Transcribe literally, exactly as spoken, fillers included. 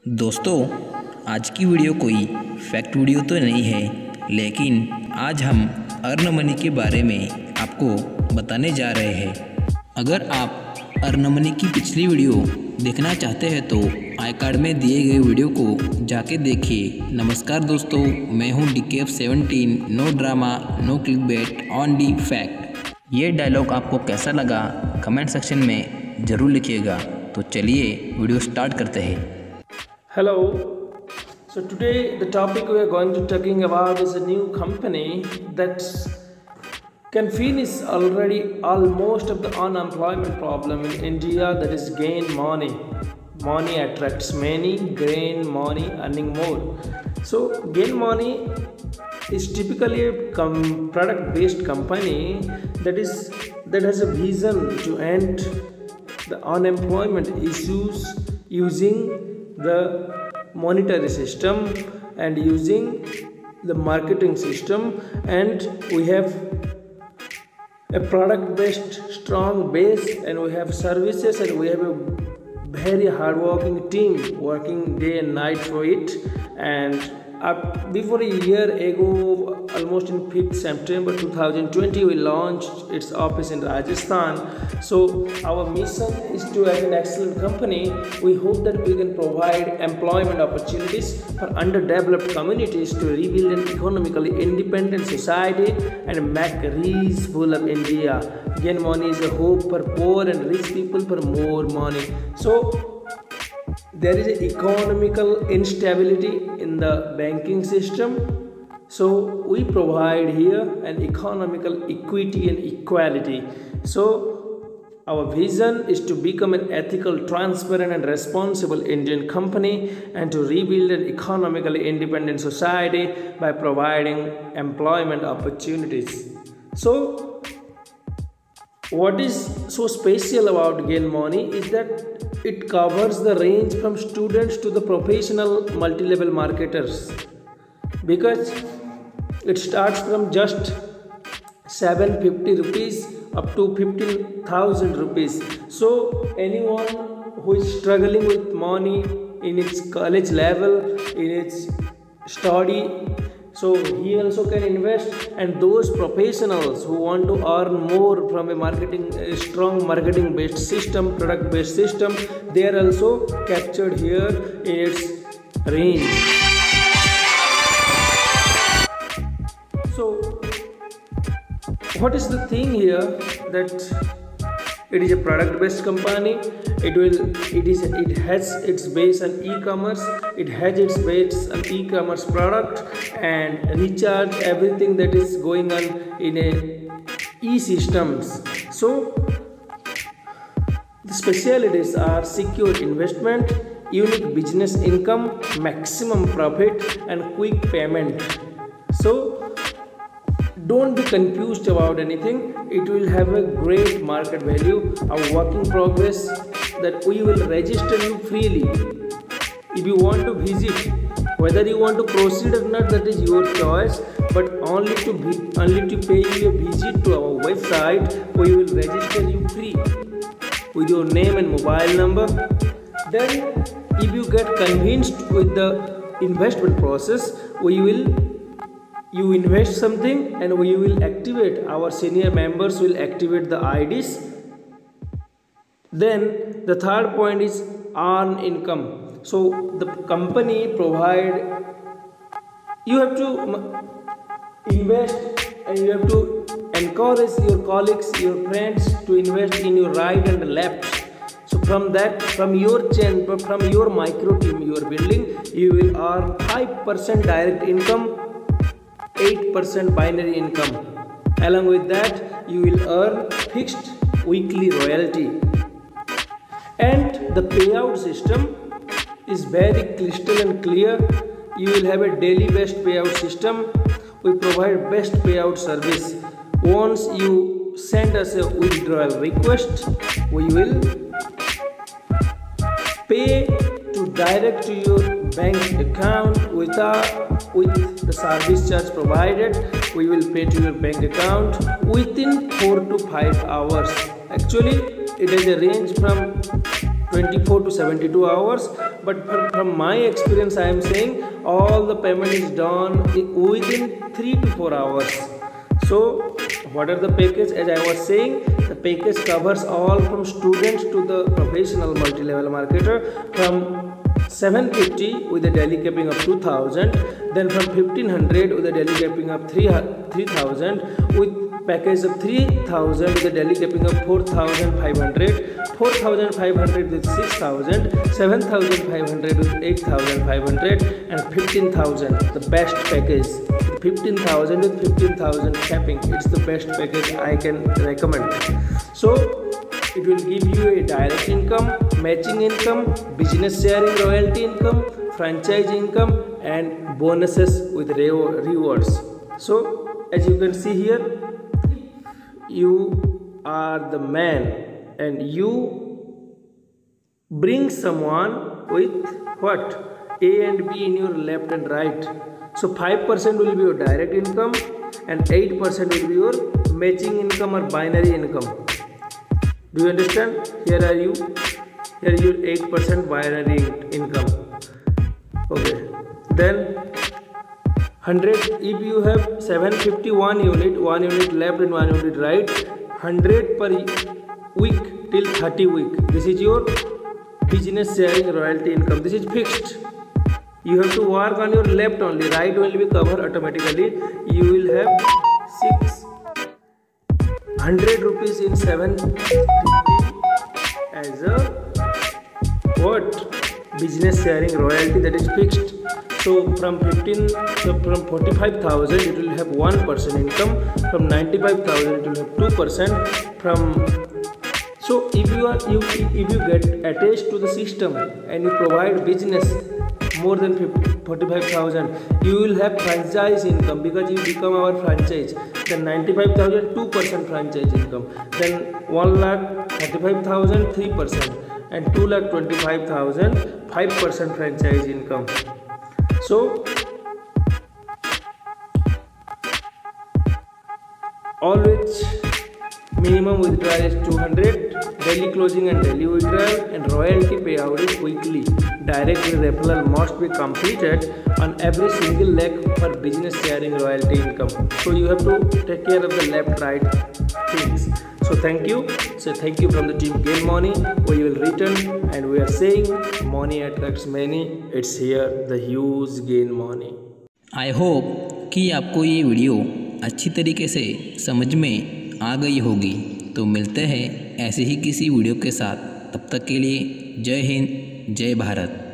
दोस्तों, आज की वीडियो कोई फैक्ट वीडियो तो नहीं है, लेकिन आज हम अर्न मनी के बारे में आपको बताने जा रहे हैं। अगर आप अर्न मनी की पिछली वीडियो देखना चाहते हैं तो आई कार्ड में दिए गए वीडियो को जाके देखिए। नमस्कार दोस्तों, मैं हूं D K F seventeen. No drama, no click bait, on the fact. ये डायलॉग आपको कैसा लगा कमेंट सेक्शन में ज़रूर लिखिएगा। तो चलिए वीडियो स्टार्ट करते हैं। Hello. So today the topic we are going to talking about is a new company that can finish already almost of the unemployment problem in India, that is Gain Money. Money attracts many, gain money, earning more. So Gain Money is typically a com- product-based company that is that has a vision to end the unemployment issues using the monetary system and using the marketing system, and we have a product based strong base, and we have services, and we have a very hard working team working day and night for it. And uh, before a year ago, almost in fifth September two thousand twenty, we launched its office in Rajasthan. So our mission is to have an excellent company. We hope that we can provide employment opportunities for underdeveloped communities to rebuild an economically independent society and make rich full of India. Gain Money is a hope for poor and rich people for more money. So there is economical instability in the banking system, so we provide here an economical equity and equality. So our vision is to become an ethical, transparent and responsible Indian company, and to rebuild an economically independent society by providing employment opportunities. So what is so special about Gain Money is that it covers the range from students to the professional multi-level marketers, because it starts from just seven hundred fifty rupees up to fifteen thousand rupees. So anyone who is struggling with money in its college level, in its study, so he also can invest. And those professionals who want to earn more from a marketing a strong marketing based system, product based system, they are also captured here in its range. So what is the thing here, that it is a product based company. It will it is it has its base on e-commerce. It has its base on e-commerce product and recharge everything that is going on in a e-systems. So the specialities are secure investment, unique business income, maximum profit and quick payment. So don't be confused about anything. It will have a great market value. Our work in progress that we will register you freely. If you want to visit, whether you want to proceed or not, that is your choice. But only to be, only to pay you a visit to our website, we will register you free with your name and mobile number. Then, if you get convinced with the investment process, we will you invest something and we will activate, our senior members will activate the I Ds. Then the third point is earn income. So the company provide, you have to invest and you have to encourage your colleagues, your friends to invest in your right and left. So from that, from your chain, from your micro team you are building, you will earn five percent direct income, eight percent binary income. Along with that, you will earn fixed weekly royalty. And the payout system is very crystal and clear. You will have a daily based payout system. We provide best payout service. Once you send us a withdrawal request, we will pay to direct to your bank account without with the service charge provided. We will pay to your bank account within four to five hours. Actually, it has a range from twenty-four to seventy-two hours, but from, from my experience I am saying all the payment is done within three to four hours. So what are the package? As I was saying, the package covers all from students to the professional multi-level marketer, from seven fifty with a daily capping of two thousand, then from fifteen hundred with a daily capping of three thousand, with package of three thousand with a daily capping of four thousand five hundred, four thousand five hundred with six thousand, seven thousand five hundred with eight thousand five hundred, and fifteen thousand, the best package. fifteen thousand with fifteen thousand capping, it's the best package I can recommend. So it will give you a direct income, matching income, business sharing royalty income, franchise income, and bonuses with rewards. So as you can see here, you are the man and you bring someone with what? A and B in your left and right. So five percent will be your direct income and eight percent will be your matching income or binary income. Do you understand? Here are you. Here is your eight percent binary income. Okay. Then one hundred, if you have seven hundred fifty-one unit, one unit left and one unit right, one hundred per week till thirty week. This is your business sharing royalty income. This is fixed. You have to work on your left only, right will be covered automatically. You will have six hundred rupees in seven fifty as a what? Business sharing royalty, that is fixed. So from fifteen, so from forty-five thousand it will have one percent income. From ninety-five thousand it will have two percent. From so if you are you if you get attached to the system and you provide business more than forty-five thousand, you will have franchise income because you become our franchise. Then ninety-five thousand, two percent franchise income. Then one lakh thirty-five thousand, three percent, and two lakh twenty-five thousand, five percent franchise income. So always minimum withdrawal is two hundred, daily closing and daily withdrawal, and royalty payout is weekly. Direct referral must be completed on every single leg for business sharing royalty income. So you have to take care of the left right things. So thank you. So thank you from the team Gain Money. We will return and we are saying money attracts many. It's here the huge gain money. I hope कि आपको ये video अच्छी तरीके से समझ में आ गई होगी। तो मिलते हैं ऐसे ही किसी वीडियो के साथ। तब तक के लिए जय हिंद, जय भारत।